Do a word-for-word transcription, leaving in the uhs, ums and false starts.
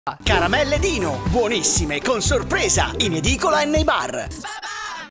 Caramelle Dino, buonissime con sorpresa in edicola e nei bar.